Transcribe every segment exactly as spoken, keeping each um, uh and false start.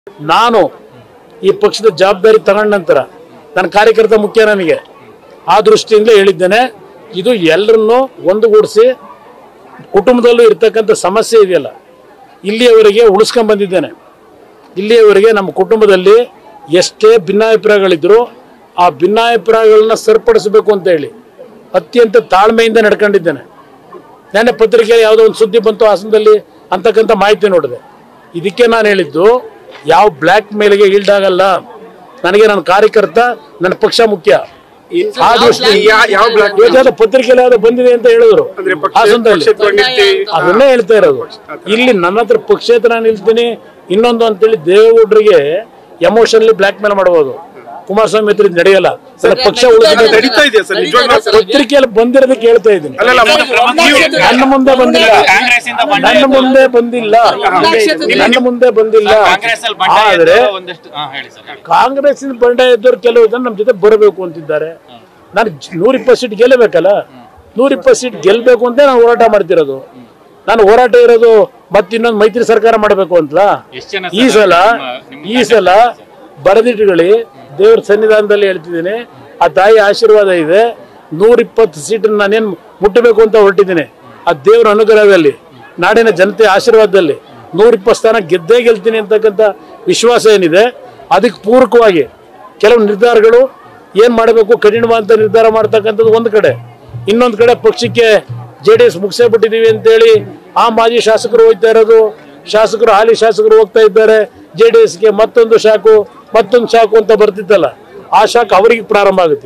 ನಾನು ಈ ಪಕ್ಷದ ಜವಾಬ್ದಾರಿ ತಗೊಂಡ ನಂತರ ನನ್ನ ಕಾರ್ಯಕರ್ತ ಮುಖ್ಯ ನನಗೆ ಆ ದೃಷ್ಟಿಯಿಂದ ಹೇಳಿದ್ದೇನೆ ಇದು ಎಲ್ಲರನ್ನೂ ಒಂದುಗೂಡಿಸಿ ಕುಟುಂಬದಲ್ಲೂ ಇರತಕ್ಕಂತ ಸಮಸ್ಯೆ ಇದೆಯಲ್ಲ ಇಲ್ಲಿಯವರೆಗೆ ಉಳಿಸ್ಕೊಂಡು ಬಂದಿದ್ದೇನೆ ಇಲ್ಲಿಯವರೆಗೆ ನಮ್ಮ ಕುಟುಂಬದಲ್ಲಿ ಎಷ್ಟೇ ಭಿನ್ನಾಭಿಪ್ರಾಯಗಳಿದ್ರು ಆ ಭಿನ್ನಾಭಿಪ್ರಾಯಗಳನ್ನ ಸರಿಪಡಿಸಬೇಕು ಅಂತ ಹೇಳಿ ಅತ್ಯಂತ ತಾಳ್ಮೆಯಿಂದ ನಡ್ಕೊಂಡಿದ್ದೇನೆ ನೆನ್ನೆ ಪತ್ರಿಕೆಯಲ್ಲಿ ಯಾವುದೋ ಒಂದು ಸುದ್ದಿ ಬಂತು ಹಾಸನದಲ್ಲಿ ಅಂತಕ್ಕಂಥ ಮಾಹಿತಿ ನೋಡಿದೆ ಇದಕ್ಕೆ ನಾನು ಹೇಳಿದ್ದು ಯಾವ ಬ್ಲ್ಯಾಕ್ ಮೇಲ್ಗೆ ಈಲ್ಡ್ ಆಗಲ್ಲ ನನಗೆ ನನ್ನ ಕಾರ್ಯಕರ್ತ ನನ್ನ ಪಕ್ಷ ಮುಖ್ಯ ಆ ದೃಷ್ಟಿ ಪತ್ರಿಕೆಯಲ್ಲಿ ಯಾವ್ದು ಬಂದಿದೆ ಅಂತ ಹೇಳಿದ್ರು ಹಾಸನದಲ್ಲಿ ಅದನ್ನೇ ಹೇಳ್ತಾ ಇರೋದು ಇಲ್ಲಿ ನನ್ನ ಹತ್ರ ಪಕ್ಷೇತರ ನಿಲ್ತೀನಿ ಇನ್ನೊಂದು ಅಂತೇಳಿ ದೇವೇಗೌಡರಿಗೆ ಎಮೋಷನಲಿ ಬ್ಲ್ಯಾಕ್ ಮೇಲ್ ಮಾಡಬಹುದು ಕುಮಾರಸ್ವಾಮಿ ಹತ್ರ ನಡೆಯಲ್ಲ ಪಕ್ಷ ಪತ್ರಿಕೆಯಲ್ಲಿ ಬಂದಿರೋದಕ್ಕೆ ಹೇಳ್ತಾ ಇದ್ದೀನಿ ನನ್ನ ಮುಂದೆ ಬಂದಿಲ್ಲ ನನ್ನ ಮುಂದೆ ಬಂದಿಲ್ಲ ನನ್ನ ಮುಂದೆ ಬಂದಿಲ್ಲ ಆದ್ರೆ ಕಾಂಗ್ರೆಸ್ ಬಂಡಾಯ ಇದ್ದವ್ರು ಕೆಲವು ಜನ ನಮ್ ಜೊತೆ ಬರಬೇಕು ಅಂತಿದ್ದಾರೆ ನಾನು ನೂರ ಇಪ್ಪತ್ತು ಸೀಟ್ ಗೆಲ್ಲಬೇಕಲ್ಲ ನೂರ ಇಪ್ಪತ್ತು ಸೀಟ್ ಗೆಲ್ಬೇಕು ಅಂತ ನಾನು ಹೋರಾಟ ಮಾಡ್ತಿರೋದು ನಾನು ಹೋರಾಟ ಇರೋದು ಮತ್ತೆ ಇನ್ನೊಂದು ಮೈತ್ರಿ ಸರ್ಕಾರ ಮಾಡಬೇಕು ಅಂತಲ್ಲ ಈ ಸಲ ಈ ಸಲ ಬರೆದಿಟ್ಟುಗಳಿ ದೇವ್ರ ಸನ್ನಿಧಾನದಲ್ಲಿ ಹೇಳ್ತಿದ್ದೀನಿ ಆ ತಾಯಿ ಆಶೀರ್ವಾದ ಇದೆ ನೂರ ಇಪ್ಪತ್ತು ಸೀಟನ್ನು ನಾನೇನು ಮುಟ್ಟಬೇಕು ಅಂತ ಹೊರಟಿದ್ದೀನಿ ಆ ದೇವ್ರ ಅನುಗ್ರಹದಲ್ಲಿ ನಾಡಿನ ಜನತೆ ಆಶೀರ್ವಾದದಲ್ಲಿ ನೂರ ಇಪ್ಪತ್ತು ಸ್ಥಾನ ಗೆದ್ದೇ ಗೆಲ್ತೀನಿ ಅಂತಕ್ಕಂಥ ವಿಶ್ವಾಸ ಏನಿದೆ ಅದಕ್ಕೆ ಪೂರಕವಾಗಿ ಕೆಲವು ನಿರ್ಧಾರಗಳು ಏನ್ ಮಾಡಬೇಕು ಕಠಿಣವಾದ ನಿರ್ಧಾರ ಮಾಡ್ತಕ್ಕಂಥದ್ದು ಒಂದು ಕಡೆ ಇನ್ನೊಂದು ಕಡೆ ಪಕ್ಷಕ್ಕೆ ಜೆ ಡಿ ಎಸ್ ಮುಗಿಸೇ ಬಿಟ್ಟಿದೀವಿ ಅಂತೇಳಿ ಆ ಮಾಜಿ ಶಾಸಕರು ಹೋಗ್ತಾ ಇರೋದು ಶಾಸಕರು ಹಾಲಿ ಶಾಸಕರು ಹೋಗ್ತಾ ಇದ್ದಾರೆ ಜೆ ಡಿ ಎಸ್ಗೆ ಮತ್ತೊಂದು ಶಾಖು ಮತ್ತೊಂದು ಶಾಖು ಅಂತ ಬರ್ತಿತ್ತಲ್ಲ ಆ ಶಾಖ ಅವರಿಗೆ ಪ್ರಾರಂಭ ಆಗುತ್ತೆ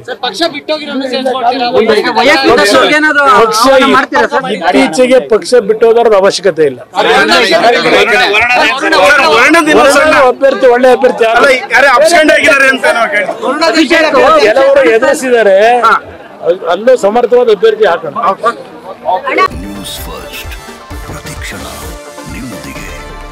ಇತ್ತೀಚೆಗೆ ಪಕ್ಷ ಬಿಟ್ಟೋಗೋದ್ರ ಅವಶ್ಯಕತೆ ಇಲ್ಲ ಅಭ್ಯರ್ಥಿ ಒಳ್ಳೆ ಅಭ್ಯರ್ಥಿ ಕೆಲವರು ಎದುರಿಸಿದ್ದಾರೆ ಅಲ್ಲೂ ಸಮರ್ಥವಾದ ಅಭ್ಯರ್ಥಿ ಹಾಕೋಣ.